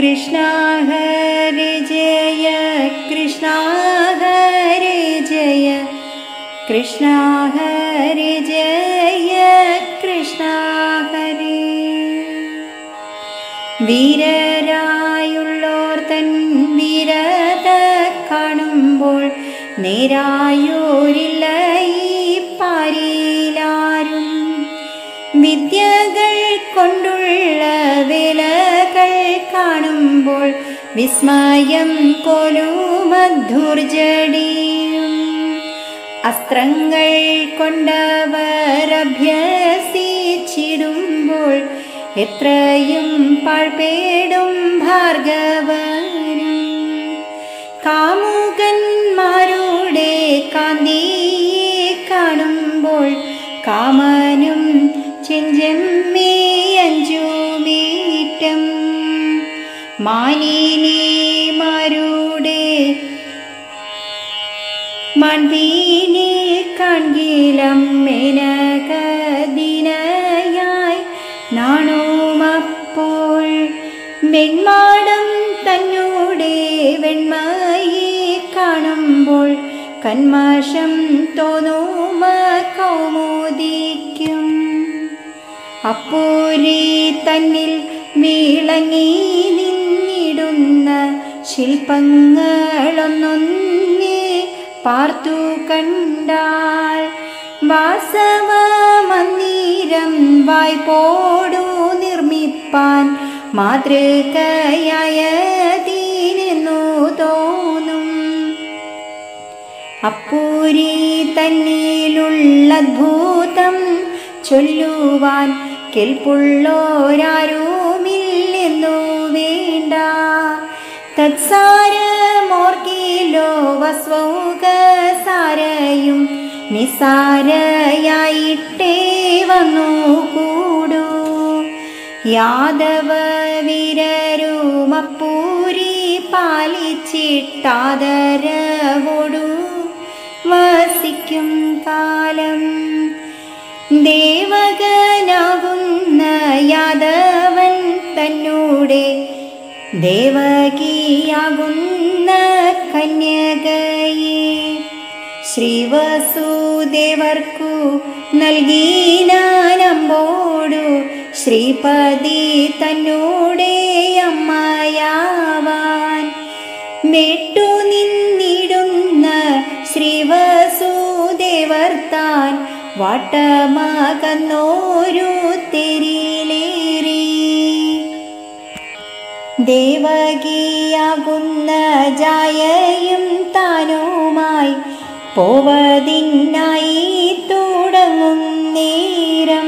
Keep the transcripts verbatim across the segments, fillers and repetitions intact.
കൃഷ്ണ ഹരി ജയ കൃഷ്ണ ഹരി ജയ കൃഷ്ണ ഹരി ജയ കൃഷ്ണ ഹരി. വീരരായുള്ളോർ തൻ വീരത കാണുമ്പോൾ നേരായോരില്ല ഈ പാരിലാരും. വിദ്യകൾ കൊണ്ടുള്ള വേലകൾ കാണുമ്പോൾ വിസ്മയം കൊലുമധുർജടിയും. അസ്ത്രങ്ങൾ കൊണ്ടവർ അഭ്യസിച്ചിടുമ്പോൾ എത്രയും പാഴ്പേടും ഭാർഗവനും. കാമുകന്മാരുടെ കാന്തിയെ കാണുമ്പോൾ കാമനും ചെഞ്ചെമ്മേയഞ്ചുമീറ്റം. മാനിനിമാരുടെ മൺപീനി കാൺകിലം മേനകദിനയായി നാണുമപ്പോൾ. വെൺമാടം തന്നൂടെ വെണ്മയെ കാണുമ്പോൾ കന്മഷം തോന്നുമ കൗമുദിക്കും. അപ്പൂരി തന്നിൽ വിളങ്ങി നിന്നിടുന്ന ശില്പങ്ങളൊന്നൊന്നേ പാർത്തു കണ്ടാൽ വാസവമന്ദിരം വായ്പോടു നിർമ്മിപ്പാൻ മാതൃകയായതിനെന്നു തോന്നും. അപ്പൂരി തന്നിലുള്ള അദ്ഭുതം ചൊല്ലുവാൻ കെൽപ്പുള്ളോരാരുമില്ലെന്നു വേണ്ട. തത്സാരമോർക്കിലോ വസ്വൗകസാരയും നിസാരയായിട്ടേ വന്നു കൂടൂ. യാദവ വീരരും അപ്പൂരി പാലിച്ചിട്ടാദരവോടു വസിക്കും കാലം. ദേവകനാകുന്ന യാദവൻ തന്നൂടെ ദേവകിയാകുന്ന കന്യകയെ ശ്രീവസുദേവർക്കു നൽകിനാനമ്പോടു ശ്രീപതി തന്നൂടെ അമ്മയാവാൻ. വിട്ടു നിന്നിടുന്ന ശ്രീവസുദേവർ താൻ വാട്ടമകന്നോരു തെരിലേറി. ദേവകിയാകുന്ന ജായയും താനുമായി പോവതിനായി തുടങ്ങും നേരം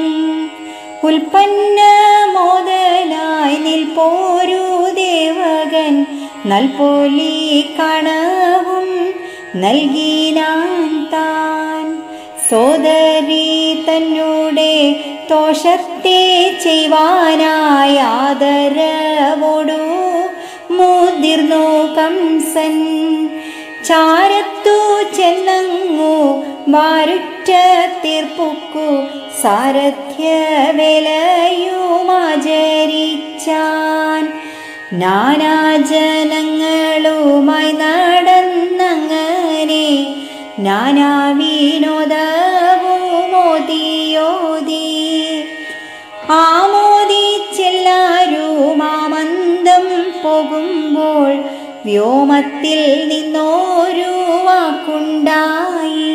ഉൽപ്പന്നമോദനായി നിൽപ്പോരു ദേവകൻ നൽപോലി കണവും നൽകിനാൻ താൻ. സോദരി തന്നൂടെ ദോഷത്തെ ചെയ്യുവാനായി ആദരവോടു മുതിർന്നു കംസൻ. ചാരത്തു ചെന്നങ്ങു വാരുറ്റ തീർപ്പുക്കു സാരഥ്യവേലയുമാചരിച്ചാൻ. നാനാജനങ്ങളുമായി നടന്നങ്ങനെ നാനാവിനോദവുമോദിയോദി ആമോദിച്ചെല്ലാരും ആമന്ദം പോകുമ്പോൾ വ്യോമത്തിൽ നിന്നോരു വാക്കുണ്ടായി.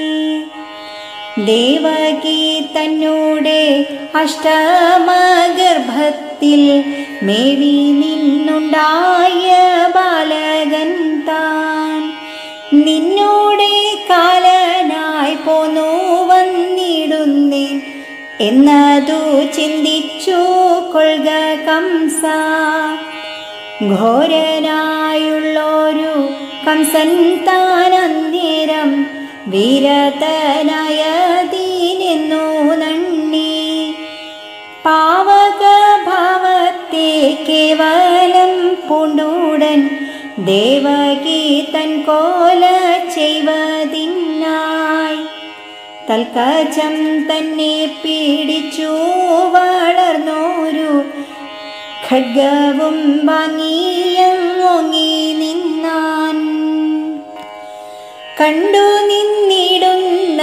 ദേവകി തന്നൂടെ അഷ്ടമഗർഭത്തിൽ മേവി നിന്നുണ്ടായ ബാലകൻ താൻ. നിന്നോടെ കാലനായി പോന്നു വന്നിടുന്നേൻ എന്നതു ചിന്തിച്ചു കൊള്ളുക കംസ. ഘോരനായുള്ളൊരു കംസൻ താൻ അന്നേരം വീരതനായതിനെന്നു നന്ദി. പാവകഭാവത്തെ കേവലം പൂണ്ടുടൻ ദേവകി തൻ കോല ചെയ്വതിനായി തൽക്കച്ചം തന്നെ പീഡിച്ചു വളർന്നോരു ഖഡ്ഗവും വാങ്ങിയങ്ങോങ്ങി നിന്നാൻ. കണ്ടു നിന്നിടുന്ന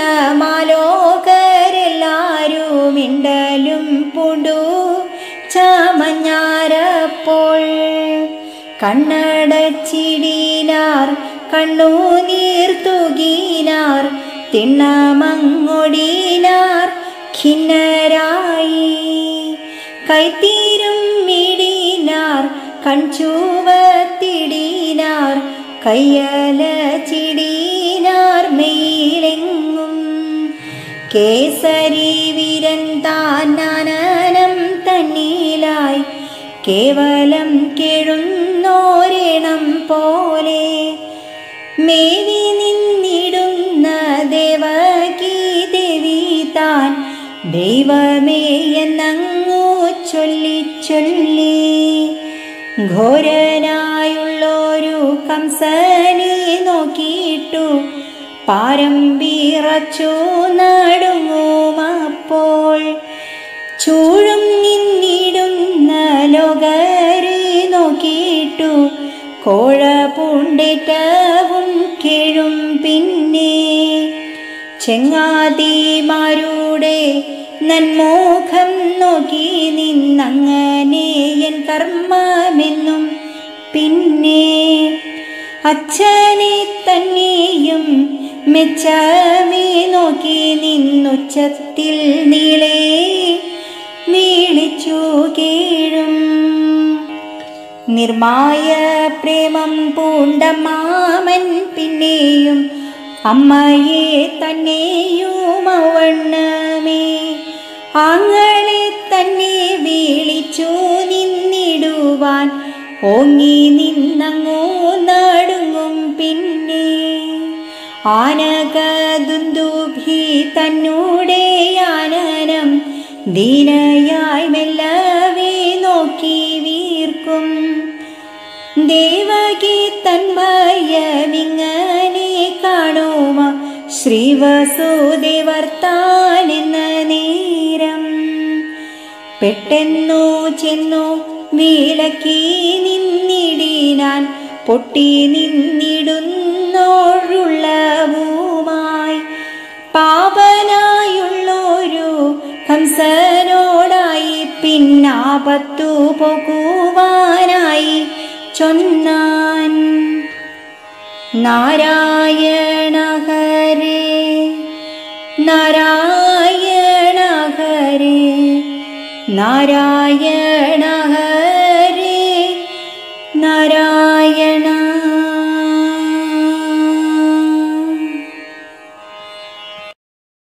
മാലോകരെല്ലാരും മിണ്ടലും പൂണ്ടു ചമഞ്ഞാരപ്പോൾ. കണ്ണടച്ചിടിനാർ കണ്ണുനീർ തൂകിനാർ തിണ്ണമങ്ങൊടിനാർ ഖിന്നരായി. കൈത്തീരും മിടിനാർ കൺചുവത്തിടിനാർ കയ്യലച്ചിടിനാർ മെയിലെങ്ങും. കേസരി വീരൻ താനാനം തന്നിലായി കേവലം കേഴുന്നോരണം പോലെ മേവി നിന്നിടുന്ന ദേവകീ ദേവി താൻ ദൈവമേ എന്നങ്ങു ചൊല്ലി ചൊല്ലി. ഘോരനായുള്ളൊരു കംസനെ നോക്കിയിട്ടു പാരം വിറച്ചു നടുങ്ങുമപ്പോൾ. ചൂഴും നിന്നിടുന്ന ലോകരെ നോക്കിയിട്ടു കോഴ പൂണ്ടേറ്റവും കേഴും. പിന്നെ ചെങ്ങാതിമാരുടെ നന്മോഖം നോക്കി നിന്നങ്ങനെ എൻ കർമ്മമെന്നും. പിന്നെ അച്ഛനെ തന്നെയും മെച്ചമേ നോക്കി നിന്നുച്ചത്തിൽ നീളെ വീളിച്ചു കേഴും. നിർമായ പ്രേമം പൂണ്ട മാമൻ പിന്നെയും അമ്മയെ തന്നെയും അവണ്ണമേ ആങ്ങളെ തന്നെ വിളിച്ചു നിന്നിടുവാൻ ഓങ്ങി നിന്നങ്ങോ നടുങ്ങും. പിന്നെ ആനകദുന്ദുഭി തന്നൂടെ ആനനം ദീനയായി മെല്ലവേ നോക്കി വീർക്കും. ദേവകി തന്മയമിങ്ങനെ കാണുമ ശ്രീവസുദേവർ താനെന്ന നേരം. പെട്ടെന്നു ചെന്നു വിലക്കി നിന്നിടിനാൻ പൊട്ടി നിന്നിടുന്നോഴുള്ളവുമായി. പാപനായുള്ളൊരു കംസനോടായി പിന്നാപത്തു പോകുവാനായി ചൊന്നാൻ. നാരായണ ഹരേ നാരായണ ഹരേ നാരായണ ഹരേ.